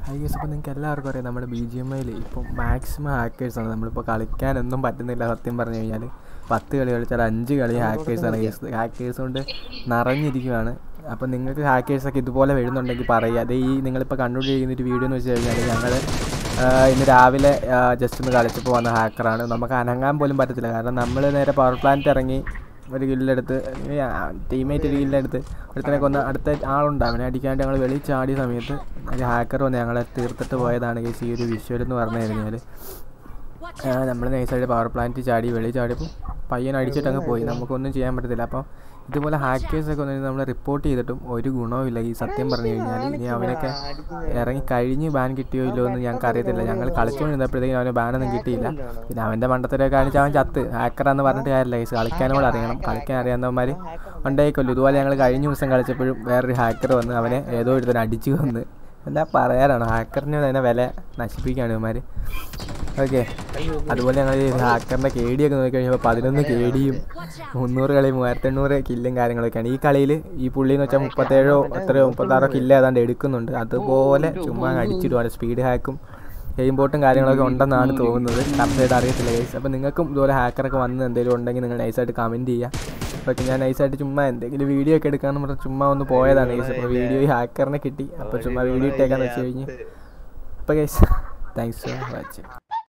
Hi guys, അപ്പോൾ നിങ്ങൾക്ക് എല്ലാവർക്കും അറിയാം നമ്മുടെ BGMI ഇപ്പം മാക്സിമം ഹാക്കേഴ്സാണ്. നമ്മളിപ്പോൾ കളിക്കാനൊന്നും പറ്റുന്നില്ല. സത്യം പറഞ്ഞു കഴിഞ്ഞാൽ 10 കളി കളിച്ചാൽ 5 കളി ഹാക്കേഴ്സാണ്. ഹാക്കേഴ്സ് കൊണ്ട് നിറഞ്ഞിരിക്കുകയാണ്. അപ്പോൾ നിങ്ങൾക്ക് ഹാക്കേഴ്സൊക്കെ ഇതുപോലെ വരുന്നുണ്ടെങ്കിൽ പറയുക. അതേ ഈ നിങ്ങളിപ്പോൾ കണ്ടുകൊണ്ടിരിക്കുന്ന ഒരു വീഡിയോ എന്ന് വെച്ച് കഴിഞ്ഞാൽ ഞങ്ങൾ ഇന്ന് രാവിലെ ജസ്റ്റ് ഒന്ന് കളിച്ചപ്പോൾ വന്ന ഹാക്കറാണ്. നമുക്ക് അനങ്ങാൻ പോലും പറ്റത്തില്ല. കാരണം നമ്മൾ നേരെ പവർ പ്ലാന്റ് ഇറങ്ങി ഒരു കില്ലെടുത്ത് ടീമേറ്റ് ഒരു കില്ലെടുത്ത് ഒരുത്തനെ കൊന്ന് അടുത്ത ആളുണ്ട് അവനെ അടിക്കാണ്ട് ഞങ്ങൾ വെളിയിൽ ചാടിയ സമയത്ത് ഒരു ഹാക്കർ വന്ന് ഞങ്ങളെ തീർത്തിട്ട് പോയതാണ് കേസ് ഈ ഒരു വിഷ്വൽ എന്ന് പറഞ്ഞു കഴിഞ്ഞാൽ. നമ്മൾ നൈസായിട്ട് പവർ പ്ലാന്റ് ചാടി വെളിയിൽ ചാടിയപ്പോൾ പയ്യൻ അടിച്ചിട്ടങ്ങ് പോയി. നമുക്കൊന്നും ചെയ്യാൻ പറ്റത്തില്ല. അപ്പോൾ ഇതുപോലെ ഹാക്കേഴ്സൊക്കെ വന്നിട്ട് നമ്മൾ റിപ്പോർട്ട് ചെയ്തിട്ടും ഒരു ഗുണവുമില്ല. ഈ സത്യം പറഞ്ഞു കഴിഞ്ഞാൽ ഇനി അവനൊക്കെ ഇറങ്ങി കഴിഞ്ഞ് ബാൻ കിട്ടിയോ ഇല്ലോ എന്ന് ഞങ്ങൾക്ക് അറിയത്തില്ല. ഞങ്ങൾ കളിച്ചുകൊണ്ടിരുന്നപ്പോഴത്തേക്കും അവന് ബാനൊന്നും കിട്ടിയില്ല. പിന്നെ അവൻ്റെ മണ്ടത്തിലൊക്കെ കാണിച്ച് അവൻ ചത്ത്. ഹാക്കറാന്ന് പറഞ്ഞിട്ട് കാര്യമില്ല. കേസ് കളിക്കാനോട് അറിയണം. കളിക്കാൻ അറിയാവുന്നവന്മാർ ഉണ്ടായിക്കൊല്ലു. ഇതുപോലെ ഞങ്ങൾ കഴിഞ്ഞ ദിവസം കളിച്ചപ്പോഴും വേറൊരു ഹാക്കർ വന്ന് അവനെ ഏതോ ഒരുത്തന്നെ അടിച്ചു വന്ന് എന്താ പറയാനാണ്. ഹാക്കറിന് തന്നെ വില നശിപ്പിക്കുകയാണ് ഇവന്മാർ. ഓക്കെ, അതുപോലെ ഞങ്ങൾ ഈ ഹാക്കറിൻ്റെ KD ഒക്കെ നോക്കിക്കഴിഞ്ഞപ്പോൾ 11 KDയും 300 കളി 3800 കില്ലും കാര്യങ്ങളൊക്കെയാണ്. ഈ കളിയിൽ ഈ പുള്ളിയെന്ന് വെച്ചാൽ 36 കില്ല് ഏതാണ്ട് എടുക്കുന്നുണ്ട്. അതുപോലെ ചുമ്മാ അടിച്ചിടുവാണ്. സ്പീഡ് ഹാക്കും ഗെയിംബോട്ടും കാര്യങ്ങളൊക്കെ ഉണ്ടെന്നാണ് തോന്നുന്നത്. കറക്റ്റായിട്ട് അറിയത്തില്ല ഗൈസ്. അപ്പോൾ നിങ്ങൾക്കും ഇതുപോലെ ഹാക്കറൊക്കെ വന്ന് എന്തെങ്കിലും ഉണ്ടെങ്കിൽ നിങ്ങൾ നൈസായിട്ട് കമൻറ്റ് ചെയ്യുക. ഓക്കെ, ഞാൻ നൈസായിട്ട് ചുമ്മാ എന്തെങ്കിലും വീഡിയോ ഒക്കെ എടുക്കാമെന്ന് പറഞ്ഞാൽ ചുമ്മാ ഒന്ന് പോയതാണ് ഗൈസ്. അപ്പോൾ വീഡിയോ ഈ ഹാക്കറിനെ കിട്ടി. അപ്പോൾ ചുമ്മാ വീഡിയോ ഇട്ടേക്കാന്ന് വെച്ച് കഴിഞ്ഞ് അപ്പോൾ ഗൈസ് താങ്ക്സ് ഫോർ വാച്ചിങ്.